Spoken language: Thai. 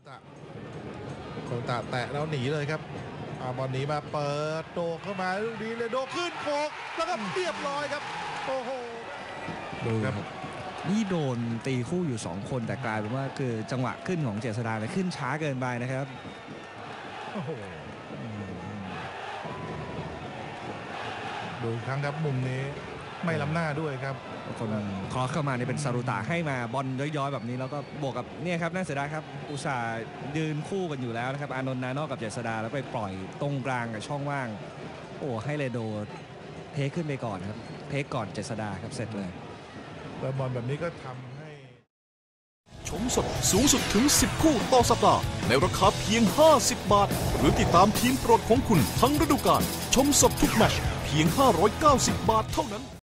โคตะแตะแล้วหนีเลยครับบอลหนีมาเปิดโดเข้ามาลูกนี้เลยโดขึ้นโคกแล้วก็เรียบร้อยครับโอ้โหดูครับนี่โดนตีคู่อยู่2คนแต่กลายเป็นว่าคือจังหวะขึ้นของเจษฎาเนี่ยขึ้นช้าเกินไปนะครับโอ้โหดูครั้งครับมุมนี้ไม่ล้ำหน้าด้วยครับคนครอสเข้ามาเนี่ยเป็นซารุตะให้มาบอลย้อยๆแบบนี้แล้วก็บวกกับเนี่ยครับน่าเสียดายครับอุตส่าห์ยืนคู่กันอยู่แล้วนะครับอานนท์ นานอกกับเจษฎาแล้วไปปล่อยตรงกลางกับช่องว่างโอ้ให้เลโดเทคขึ้นไปก่อนครับเทคก่อนเจษฎาครับเสร็จเลยบอลแบบนี้ก็ทำให้ชมสดสูงสุดถึง10คู่ต่อสัปดาห์ในราคาเพียง50 บาทหรือติดตามทีมโปรดของคุณทั้งฤดูกาลชมสดทุกแมตช์เพียง590 บาทเท่านั้น